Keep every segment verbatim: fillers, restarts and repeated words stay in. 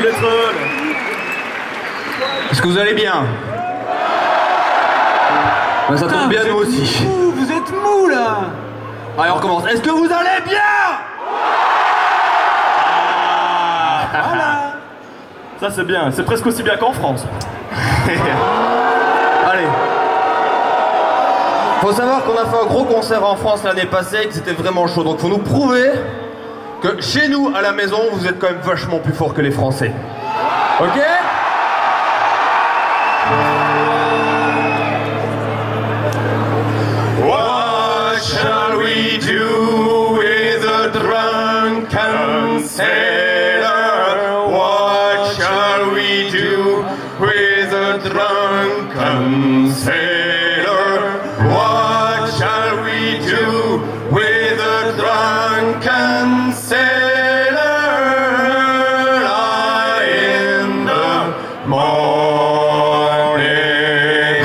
d'être là. Est-ce que vous allez bien? Ben, ça tombe bien, nous aussi. Mou, vous êtes mou là. Allez, on recommence. Est-ce que vous allez bien? Ah, voilà. Ça c'est bien, c'est presque aussi bien qu'en France. Allez. Faut savoir qu'on a fait un gros concert en France l'année passée et que c'était vraiment chaud. Donc faut nous prouver que chez nous, à la maison, vous êtes quand même vachement plus fort que les Français. Ok? What shall we do with a drunken sailor? What shall we do with a drunken sailor? What shall we do with a drunken sailor? In the morning.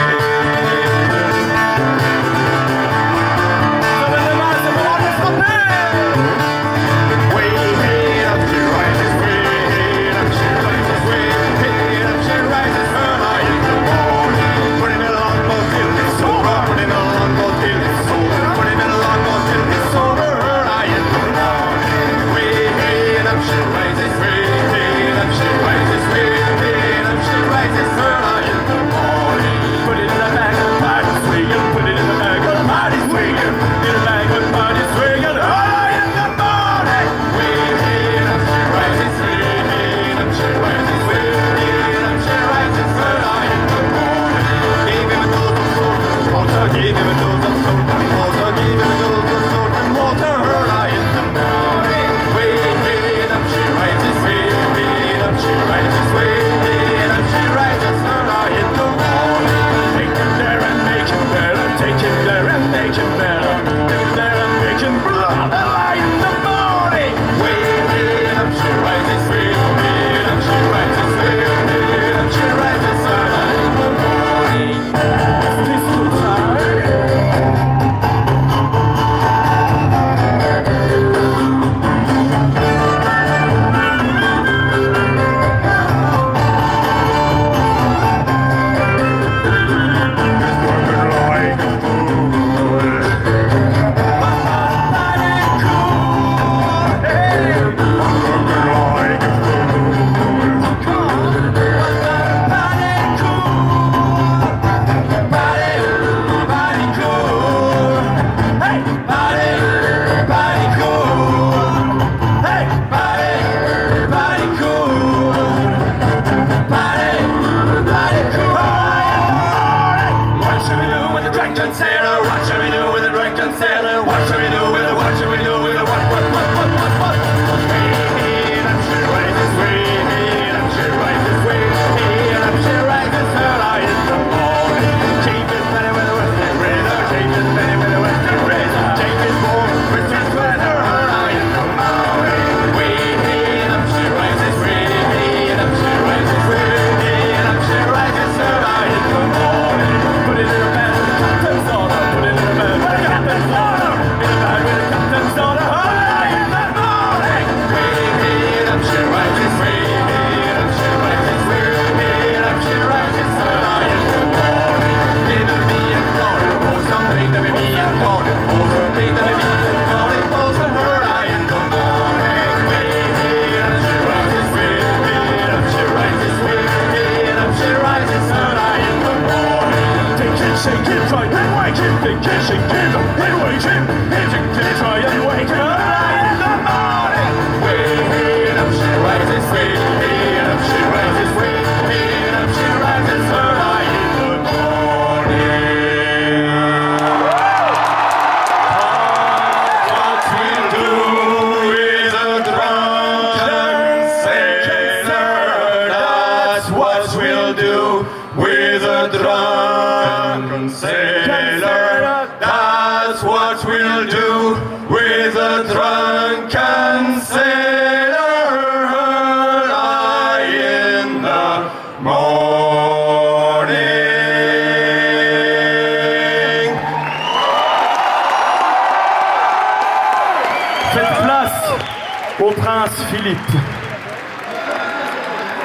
Faites place au prince Philippe.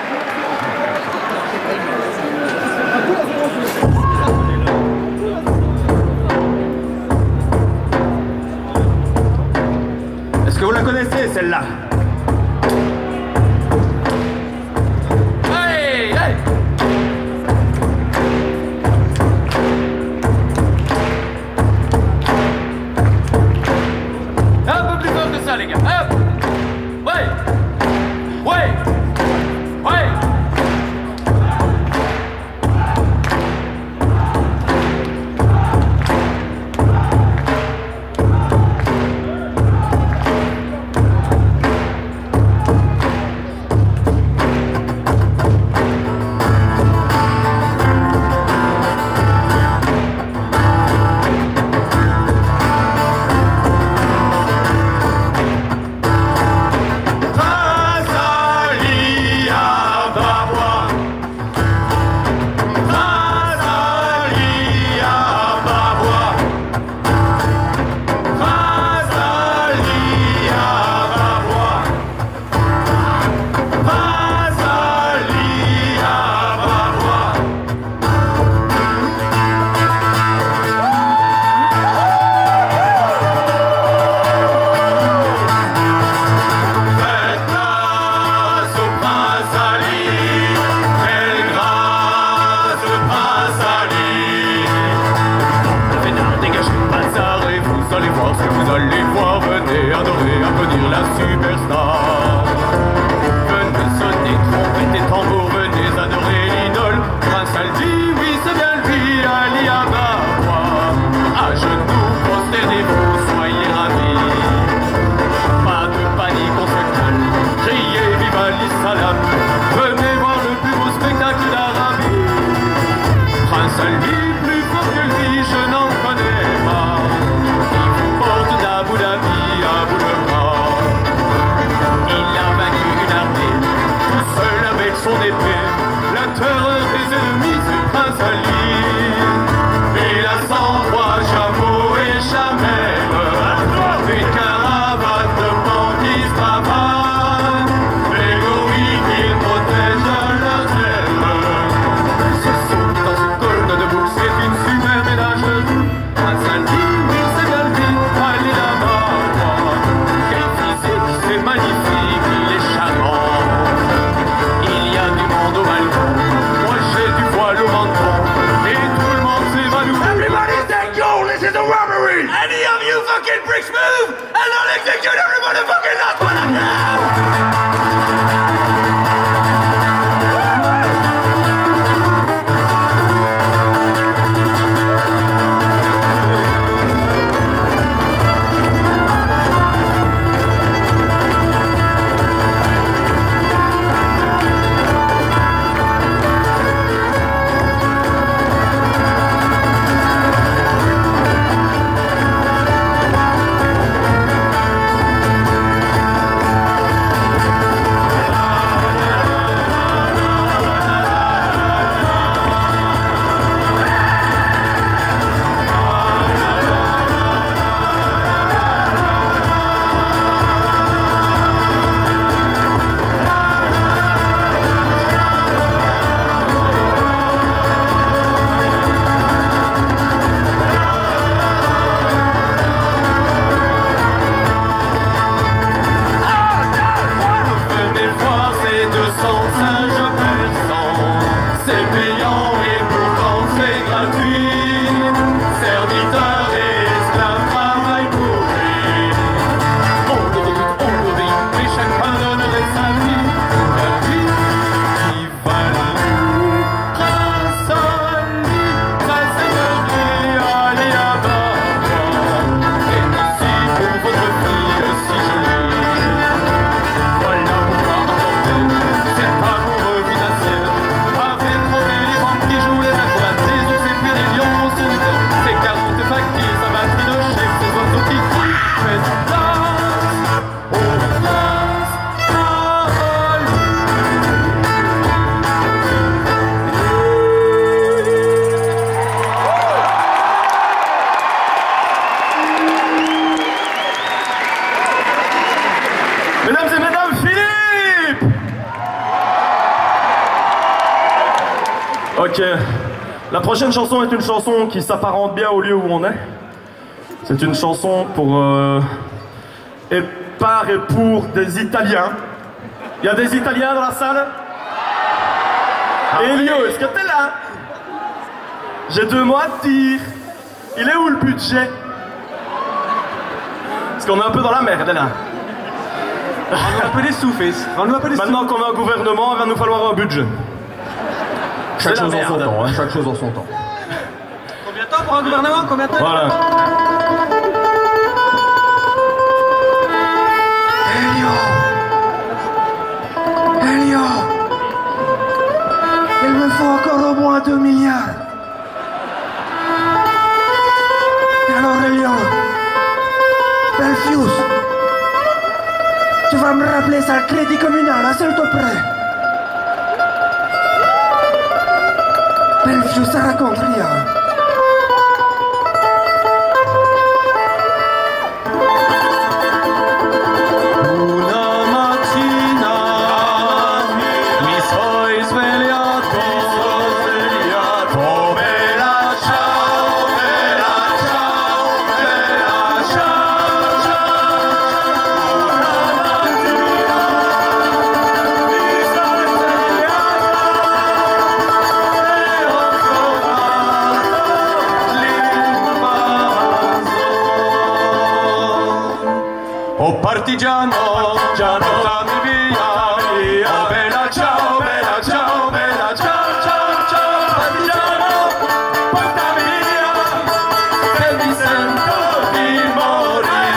la connaissez celle-là. Hey, hey. Un peu plus fort que ça, les gars. Hop. Ouais. Ouais. Ouais. Ok. La prochaine chanson est une chanson qui s'apparente bien au lieu où on est. C'est une chanson pour euh, par et pour des Italiens. Il y a des Italiens dans la salle? Elio, est-ce que t'es là? J'ai deux mots à te dire. Il est où le budget? Parce qu'on est un peu dans la merde là. On a un peu des sous, fils. On a un peu des sous. Maintenant qu'on a un gouvernement, il va nous falloir un budget. Chaque C'est la chose en son merde. temps, hein. Chaque chose en son temps. Combien de temps pour un gouvernement? Combien de temps? Voilà. Elio Elio Il me faut encore au moins deux milliards. Et alors Elio, Belfius, tu vas me rappeler ça, le crédit communal, hein, s'il te plaît. Belfius, ça raconte rien. Oh partigiano, già portami via. Oh bella ciao, bella ciao, bella ciao, ciao, ciao. Partigiano, portami via, che mi sento di morire.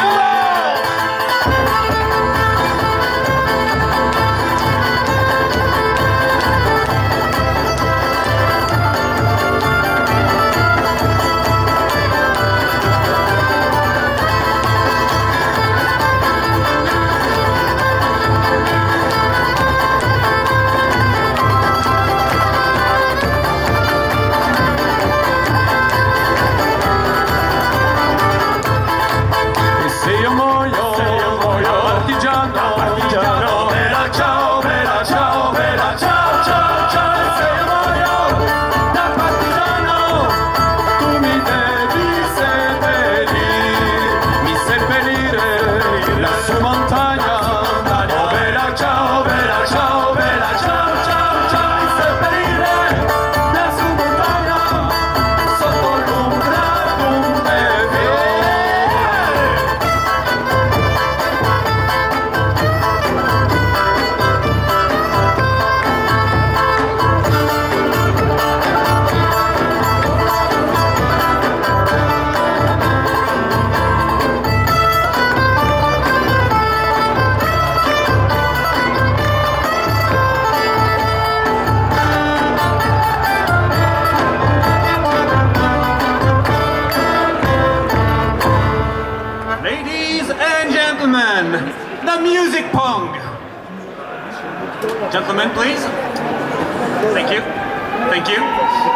The music pong. Gentlemen, please. Thank you. Thank you.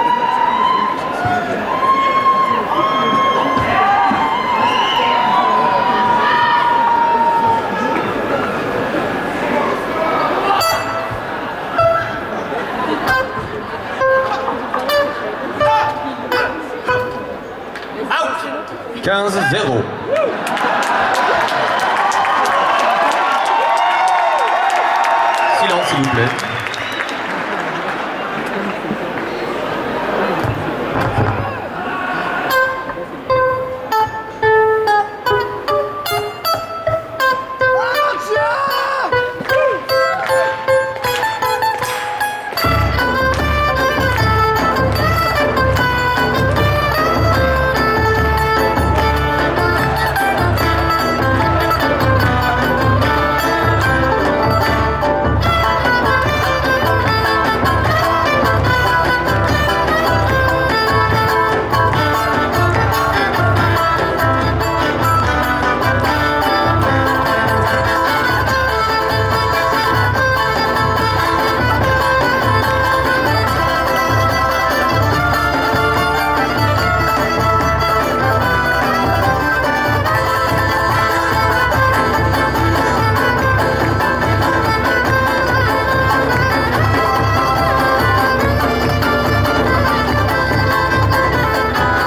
Out. quinze zéro. Silence, s'il vous plaît.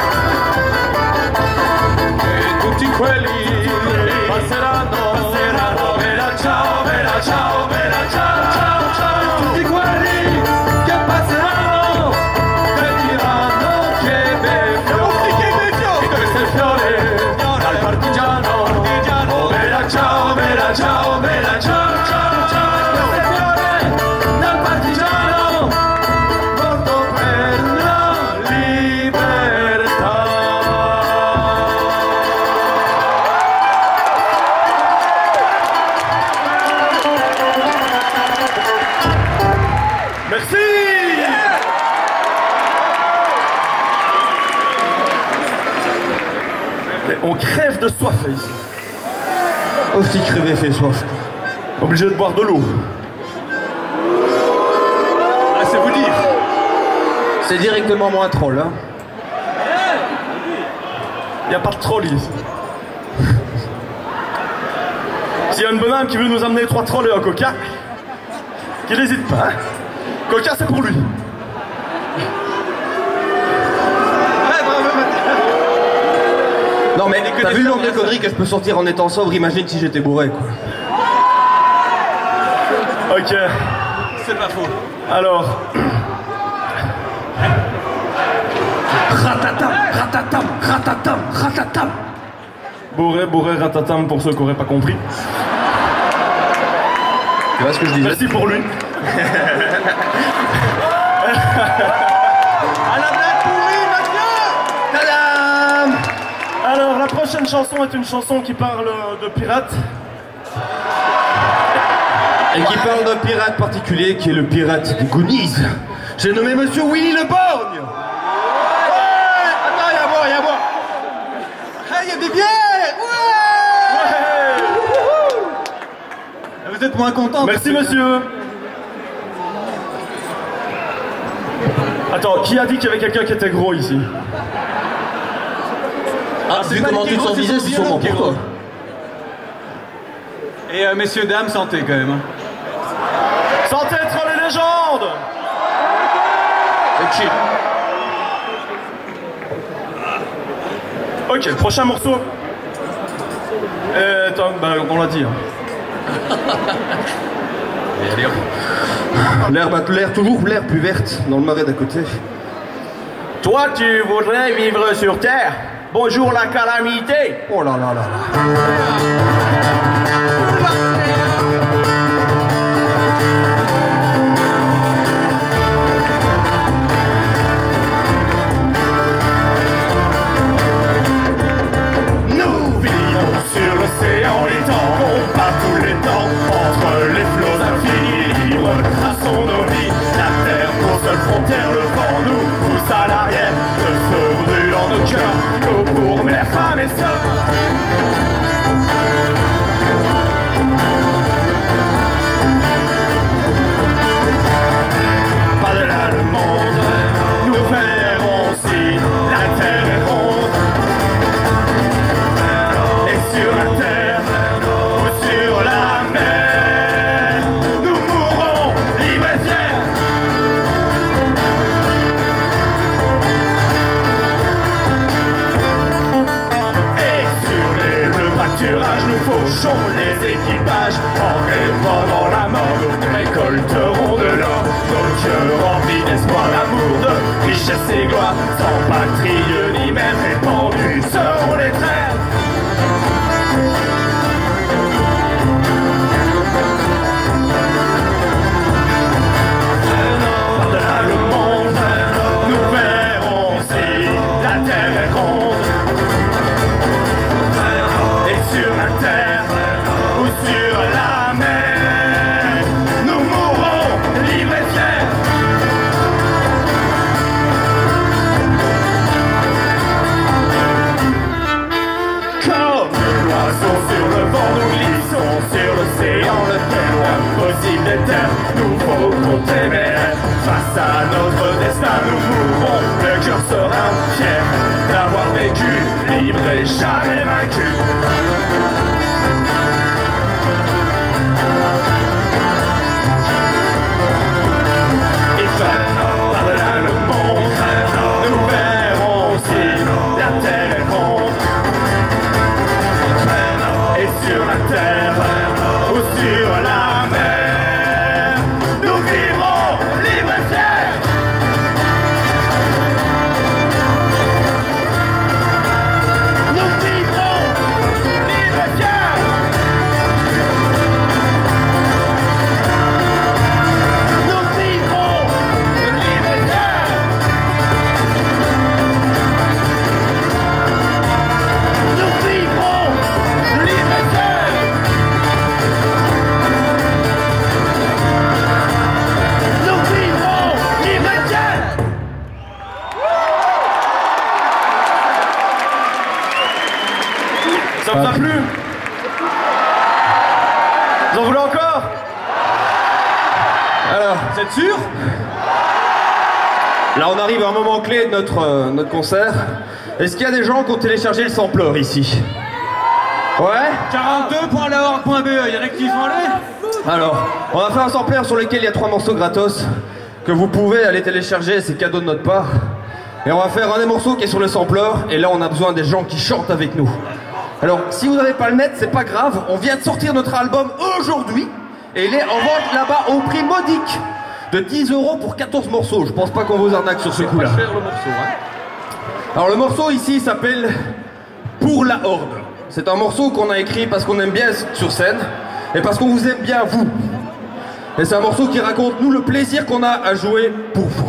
Quelli passeranno, passeranno. crève de soif ici. Aussi crevé fait soif. Obligé de boire de l'eau. Ah, c'est vous dire. C'est directement moins troll, hein. Il n'y a pas de troll ici. S'il y a une bonne âme qui veut nous amener trois trolls et un coca, qu'il n'hésite pas. Hein. Coca, c'est pour lui. Non mais t'as vu le nombre de conneries que je peux sortir en étant sobre, imagine si j'étais bourré quoi. Ok. C'est pas faux. Alors. Ratatam, ratatam, ratatam, ratatam. Bourré, bourré, ratatam pour ceux qui n'auraient pas compris. Tu vois ce que je disais? Merci pour lui. À la blague pourrie, Mathieu. Tadam. Alors, la prochaine chanson est une chanson qui parle de pirates. Et qui parle d'un pirate particulier qui est le pirate des Goonies. J'ai nommé Monsieur Willy le Borgne. Ouais. Attends, il y a à boire, il y a à boire. Ah, il y a des bières. Ouais. Vous êtes moins content. Merci, monsieur. Attends, qui a dit qu'il y avait quelqu'un qui était gros ici? Ah, vu comment tu te sens visé, c'est sûrement pour toi. Et euh, messieurs, dames, santé quand même. Hein. Santé, troll et légende. C'est chill. Ok, prochain morceau. Euh, attends, bah, on l'a dit. Hein. L'herbe a l'air toujours l'air plus verte dans le marais d'à côté. Toi, tu voudrais vivre sur Terre? Bonjour la calamité. Oh là là là là. Nous vivons sur l'océan, les temps vont pas tous les temps. Entre les flots infinis, libres, traçons nos vies. La terre, nos seules frontières, le vent nous pousse à l'arrière. Le feu brûle en nos cœurs, l'eau pour mères, femmes et sœurs. Par-delà le monde, nous verrons si la terre est ronde. Et sur la terre ou sur la mer, nous mourrons libres et fiers. Et sur les bleus pâturages, nous fauchons les équipages. En rêvant dans la mort, nous récolterons de l'or. Nos cœurs remplis d'espoir, d'amour, de richesse et gloire. Sans patrie ni même répandus seront les traîtres. Par-delà le monde, nous verrons si la terre est ronde. Et sur la terre ou sur la mer, nous mourrons libres et fiers. Comme l'oiseau sur le vent, nous glissons sur l'océan, le plus loin possible des terres. Nous faut compter mes rêves. Face à notre destin, nous mourrons le cœur serein, fier d'avoir vécu, libre et jamais vaincu. Et par-delà le monde, nous verrons si la terre est ronde. Et sur la terre ou sur la mer, nous vivrons libres et fiers. Nous vivrons Ça vous a plu? Vous en voulez encore? Alors, Vous êtes sûr? là on arrive à un moment clé de notre, euh, notre concert. Est-ce qu'il y a des gens qui ont téléchargé le sampler ici? Ouais? quarante-deux point laorg point be, il y en a qui y sont allés? Alors, on a fait un sampler sur lequel il y a trois morceaux gratos que vous pouvez aller télécharger, c'est cadeau de notre part. Et on va faire un des morceaux qui est sur le sampler, et là on a besoin des gens qui chantent avec nous. Alors, si vous n'avez pas le net, c'est pas grave, on vient de sortir notre album aujourd'hui, et il est en vente là-bas au prix modique de dix euros pour quatorze morceaux. Je pense pas qu'on vous arnaque sur ce coup-là. Pas cher le morceau, hein. Alors le morceau ici s'appelle Pour la Horde. C'est un morceau qu'on a écrit parce qu'on aime bien être sur scène et parce qu'on vous aime bien vous. Et c'est un morceau qui raconte nous le plaisir qu'on a à jouer pour vous.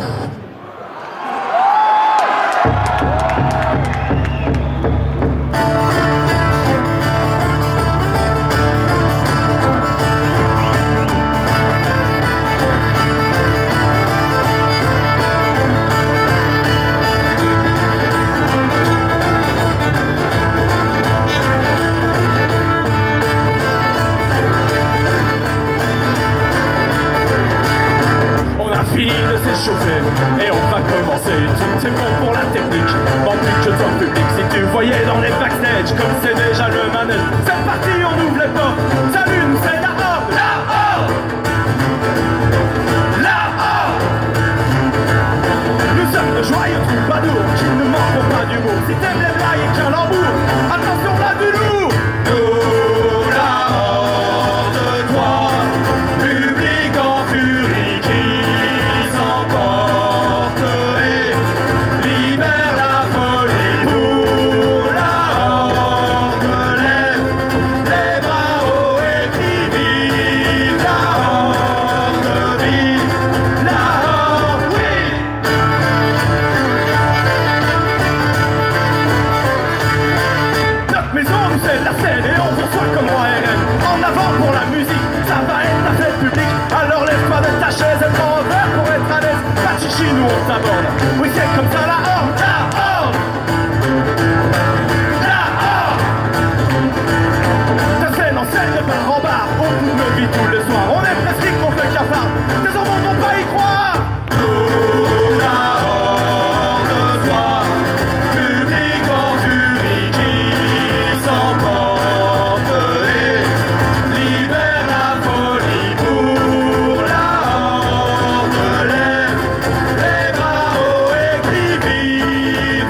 Fini de s'échauffer et on va commencer. Tout est bon pour la technique, en plus que ton public. Si tu voyais dans les backstage comme c'est déjà le manège, c'est parti, on ouvre les portes. Salut, nous c'est la horde, la horde, la horde. Nous sommes de joyeux troubadours qui ne manqueront pas d'humour. Si t'aimes les blagues et calembours, attention là du lourd. Nous la horde, toi, public en furie. Nous on s'aborde, oui c'est comme ça la horde, la horde, la horde. Ta scène en scène de bar en bar, on bout nos vies tous les soirs, on est presque contre le cafard, tes enfants vont pas y croire. Nous la horde, toi, public en furie qui s'emporte et libère la folie pour la horde. Les bras hauts et qui vivent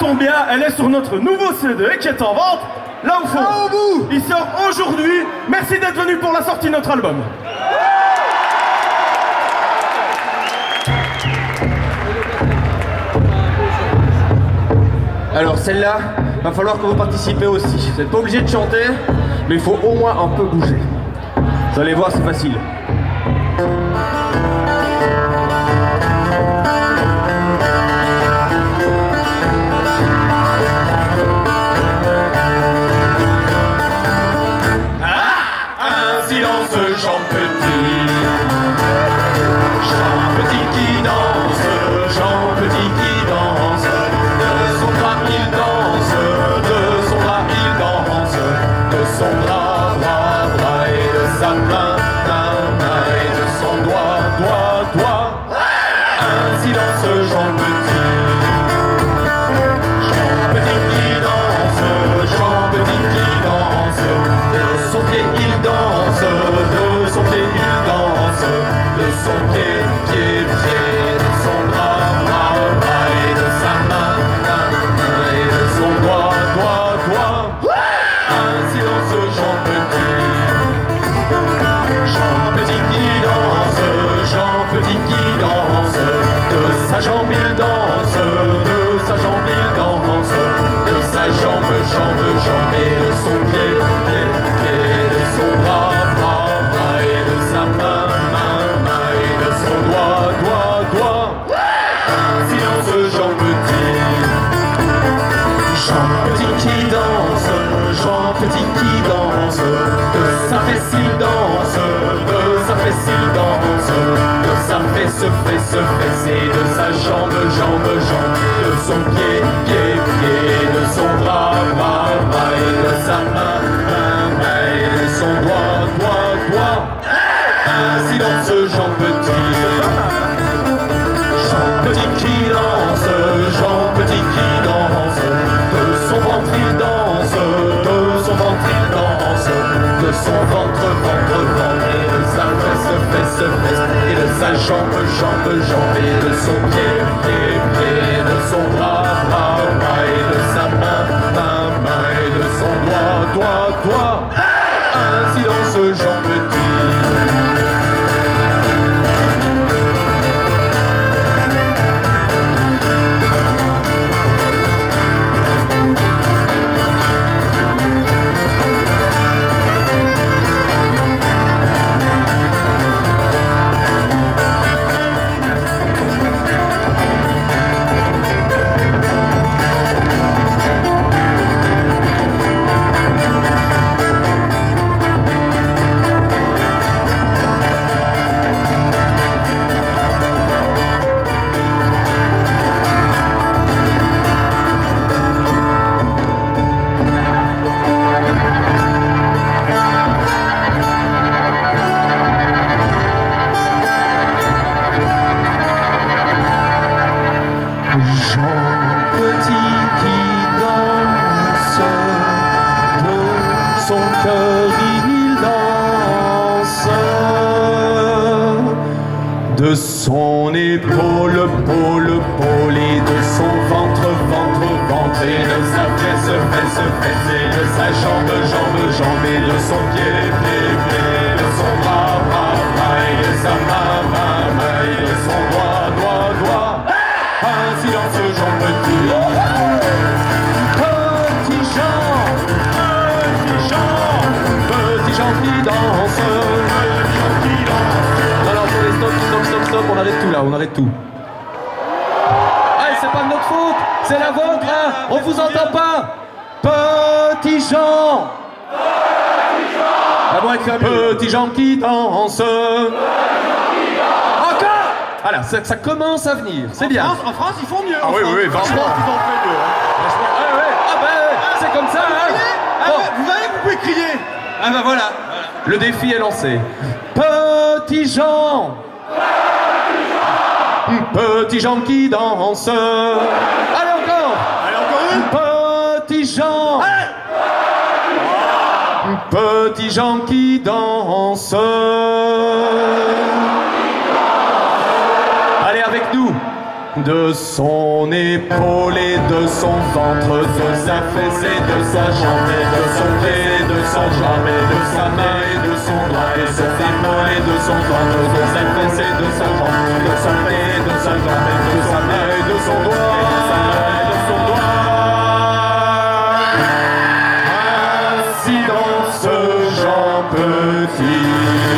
tombe bien, elle est sur notre nouveau C D qui est en vente, là au fond. Là au bout. Il sort aujourd'hui. Merci d'être venu pour la sortie de notre album. Alors celle-là, va falloir que vous participez aussi. Vous n'êtes pas obligé de chanter, mais il faut au moins un peu bouger. Vous allez voir, c'est facile. Un silence, Jean Petit. Jean Petit qui danse, Jean Petit qui danse. De son bras il danse, de son bras il danse. De son bras, bras, bras et de sa main, main, main et de son doigt, doigt, doigt. Un silence, Jean Petit. Jean Petit qui danse, Jean Petit qui danse. De son pied il danse, de son pied il danse. De son pied, pied, pied, de son bras, bras, bras et de sa main, main, main et de son doigt, doigt, doigt. Un silence, Jean Petit. Jean Petit qui danse, Jean Petit qui danse. De sa jambe il danse, de sa jambe il danse. De sa jambe, jambe, jambe et de son pied, pied, pied. De son bras, bras, bras et de sa main, main, main et de son doigt, doigt, doigt. Un silence, Jean Petit. Jean Petit qui danse, Jean Petit qui danse. De sa fesse il danse, de sa fesse il danse. De sa fesse, fesse, fesse et de sa jambe, jambe, jambe. De son pied, pied, pied. De son bras, bras, bras et de sa main, main, main et de son doigt, doigt, doigt. Un silence, Jean Petit. Jean Petit qui danse, Jean Petit qui danse. De son ventre il danse, de son ventre il danse. De son ventre, ventre, ventre et de sa fesse, fesse, fesse. Et de sa jambe, jambe, jambe et de son pied, pied, pied. De son bras, bras, bras et de sa main, main, main et de son doigt, doigt, doigt. Un silence, Jean Petit. De son épaule, pôle, pôle et de son ventre, ventre, ventre et de sa fesse, fesse, fesse et de sa jambe, jambe, jambe et de son pied, pied, pied, de son bras, bras, bras et de sa main, main, main et de son doigt, doigt, doigt. Un silence, Jean Petit. Petit Jean, petit Jean, petit Jean qui danse, petit Jean qui danse. Non, non, stop, stop, stop, stop, on arrête tout là, on arrête tout. Allez, c'est pas de notre faute, c'est la vôtre, hein, on vous entend pas. Petit Jean. Petit Jean. Ah bon, avec faire mieux. Petit Jean qui danse. Encore. Voilà, ça, ça commence à venir, c'est bien. France, en France, ils font mieux. Ah oui, oui, oui, franchement. Ils ont fait mieux, hein. Ah ouais, ah bah, c'est comme ça, hein. Ah, Bon. vous voyez, vous pouvez crier. Ah bah voilà. Le défi est lancé. Petit Jean. Petit Jean qui danse. Allez encore. Allez, encore une. Petit Jean. Petit Jean qui danse. Allez avec nous. De son épaule et de son ventre, de sa fesse et de sa jambe, et de son pied et de son jambe, et de sa main et de son doigt, et de son épaule et de son ventre, de sa fesse et de sa jambe, de son pied et de sa jambe, et de sa main et de son doigt, et de sa main et de son doigt. Ainsi dans ce Jean Petit.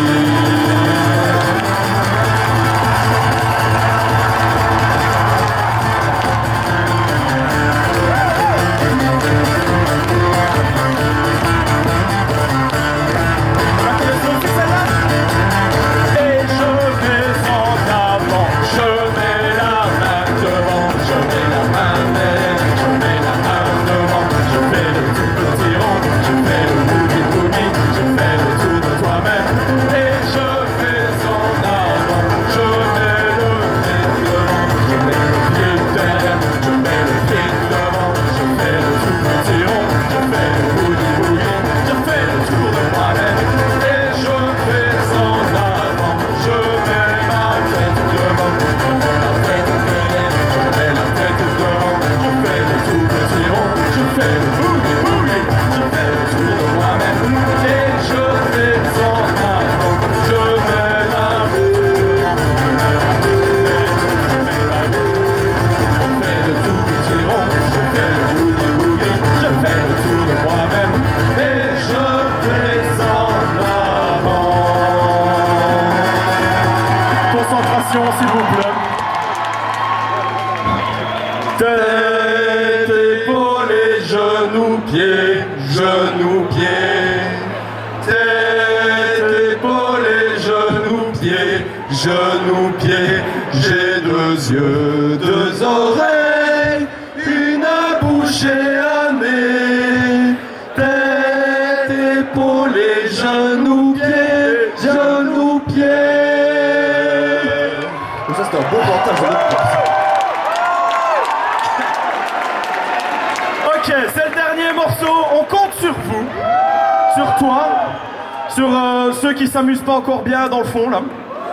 S'il vous plaît. Tête, épaule et genoux, pieds, genoux, pieds. Tête, épaule et genoux, pieds, genoux, pieds. J'ai deux yeux, deux oreilles, une bouche et un nez. Tête, épaule et genoux, pieds, genoux, pieds. Ça c'est un beau montage. Ok, c'est le dernier morceau. On compte sur vous, sur toi, sur euh, ceux qui s'amusent pas encore bien dans le fond là.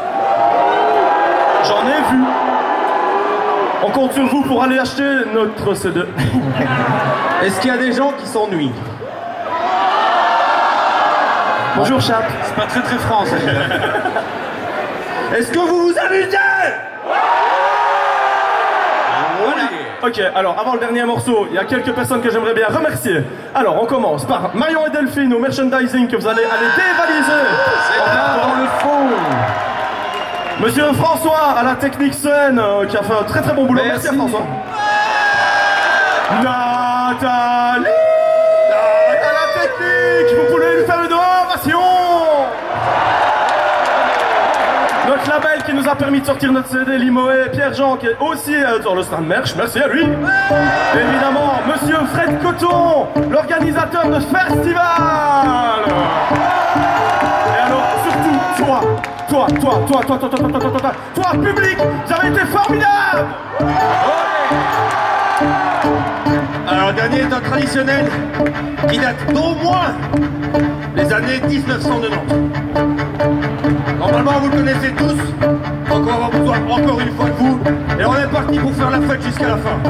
J'en ai vu. On compte sur vous pour aller acheter notre C D. Est-ce qu'il y a des gens qui s'ennuient? Bonjour Chap. C'est pas très très français. Est-ce que vous vous amusez? Voilà. Ok, alors avant le dernier morceau, il y a quelques personnes que j'aimerais bien remercier. Alors on commence par Marion et Delphine au merchandising que vous allez aller dévaliser. C'est là dans le fond. Monsieur François à la technique scène euh, qui a fait un très très bon boulot. Merci, Merci à François. Nathalie à la technique, vous pouvez lui faire une ovation. Notre label qui nous a permis de sortir notre C D, Limoé, Pierre-Jean qui est aussi euh, sur le stand merch, merci à lui. Évidemment, Monsieur Fred Coton, l'organisateur de ce festival. Et alors, surtout, toi, toi, toi, toi, toi, toi, toi, toi, toi, toi, toi, toi, public, vous avez été formidable. Alors, le dernier est un traditionnel qui date d'au moins les années mille neuf cent quatre-vingt-dix. Normalement, vous le connaissez tous, donc on va avoir besoin encore une fois de vous. Et on est parti pour faire la fête jusqu'à la fin.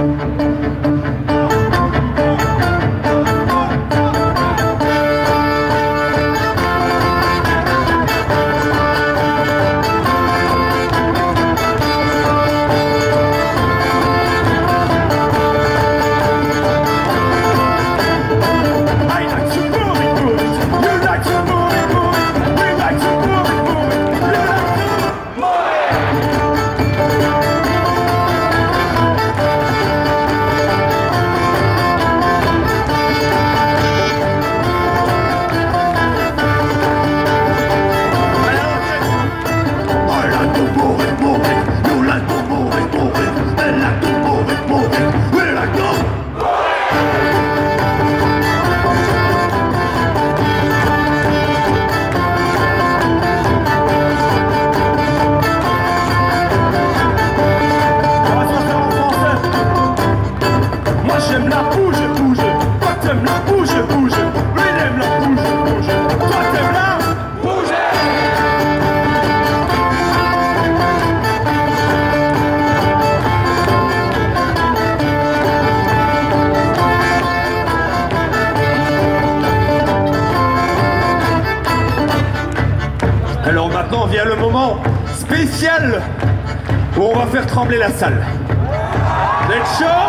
Alors maintenant vient le moment spécial où on va faire trembler la salle. Vous êtes chaud?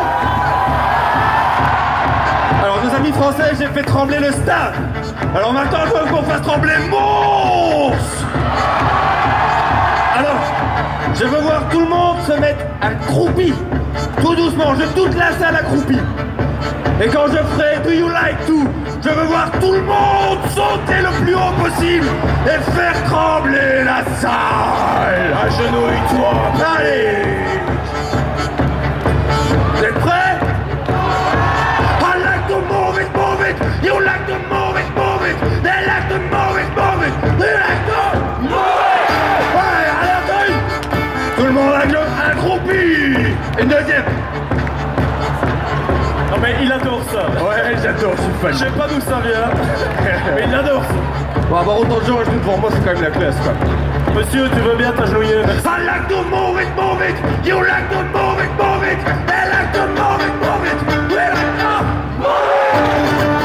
Alors nos amis français, j'ai fait trembler le stade. Alors maintenant je veux qu'on fasse trembler Mons. Alors, je veux voir tout le monde se mettre accroupi. Tout doucement, je veux toute la salle accroupie. Et quand je ferai Do you like to, je veux voir tout le monde sauter le plus haut possible et faire trembler la salle. Agenouille-toi. Allez. Vous êtes prêts? I like to move it, move it. You like to move it, move it. They like to move it, move it. They like to move it. Ouais, allez, attends. Tout le monde accroupi. Une deuxième. Non mais il adore ça. Ouais, j'adore, je suis fan. Je sais pas d'où ça vient, mais il adore ça. Bon, avoir autant de gens à genoux devant moi, c'est quand même la classe, quoi. Monsieur, tu veux bien t'agenouiller? I like to move it, move it. You like to move it, move it. They like to move it, move it. We like to move it.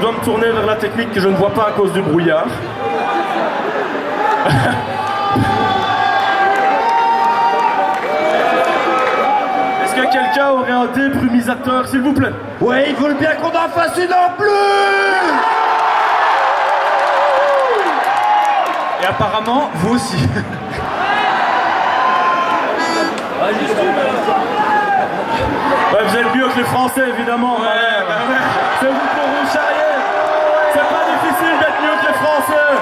dois me tourner vers la technique que je ne vois pas à cause du brouillard. Est-ce que quelqu'un aurait un débrumisateur, s'il vous plaît? Ouais, ils veulent bien qu'on en fasse une en plus. Et apparemment, vous aussi. Ouais, vous êtes mieux que les Français, évidemment. Ouais, bah ouais. C'est vous pour vous charrier. C'est pas difficile d'être mieux que les Français.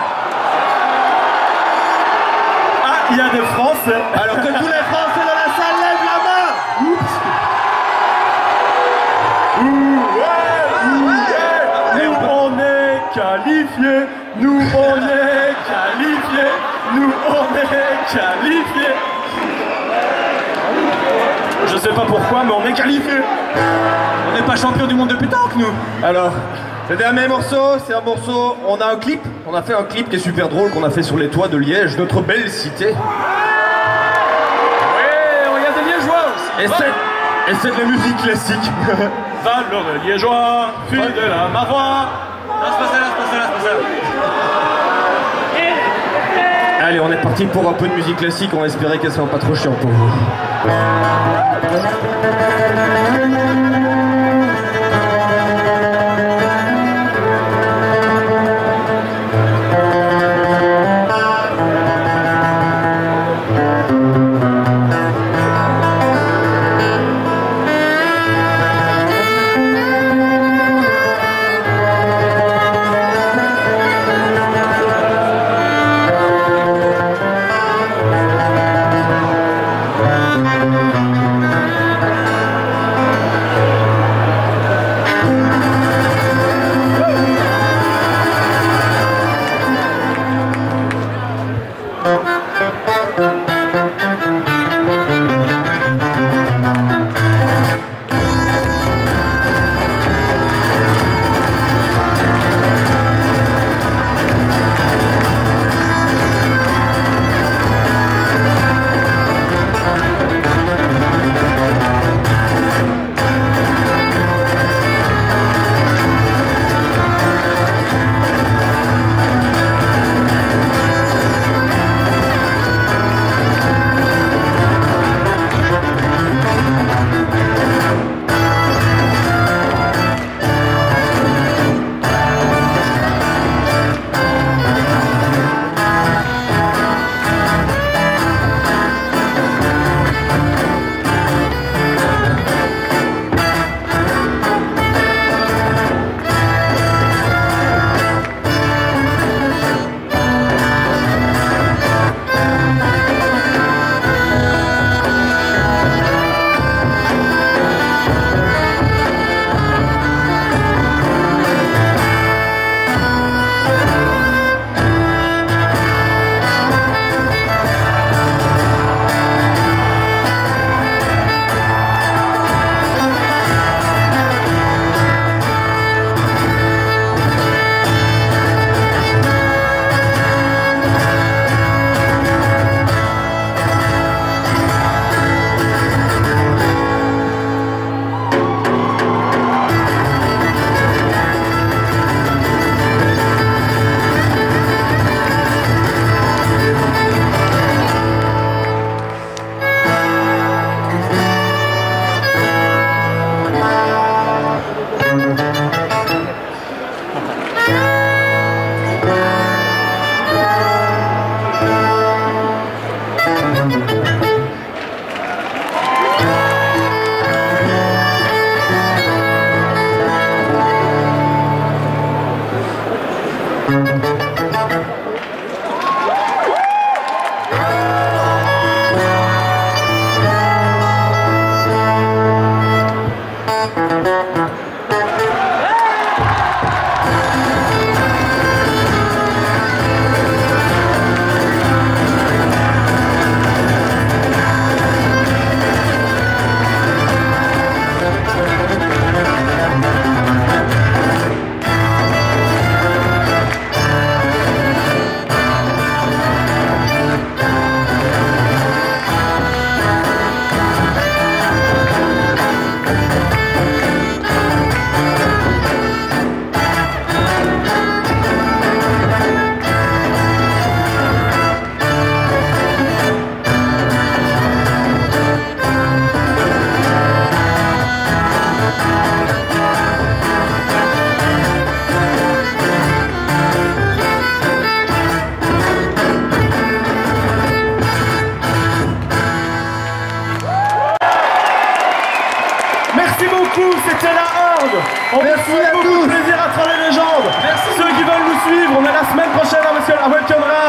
Ah, il y a des Français. Alors que tous les Français dans la salle lèvent la main. Oups. Ouh, ouais, ouh, ouais. Nous, on est qualifiés. Nous, on est qualifiés. Nous, on est qualifiés. Je sais pas pourquoi, mais on est qualifiés. On n'est pas champion du monde de pétanque, nous. Alors, le dernier morceau, c'est un morceau. On a un clip. On a fait un clip qui est super drôle qu'on a fait sur les toits de Liège, notre belle cité. Ouais, il y a des Liégeois aussi. Et c'est, et c'est de la musique classique. Valeureux Liégeois, fidèle à ma voix. Non, c'est pas ça, là, c'est pas ça, là, c'est pas ça. Allez, on est parti pour un peu de musique classique. On va espérer qu'elle sera pas trop chiante pour vous.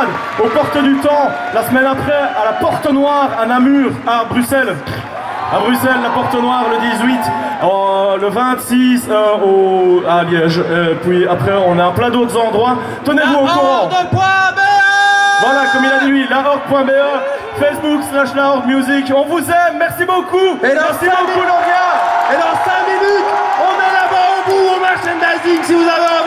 Stade, aux Portes du Temps. La semaine après, à la Porte Noire, à Namur, à Bruxelles. À Bruxelles, la Porte Noire le dix-huit, euh, le vingt-six euh, au, à Liège. Euh, puis après, on a plein d'autres endroits. Tenez-vous au courant. Voilà, comme il a dit lui, la horde point B E, Facebook slash la horde music. On vous aime, merci beaucoup. Et dans merci cinq beaucoup, minutes- Landia. Et dans cinq minutes, on est là-bas au bout au merchandising si vous avez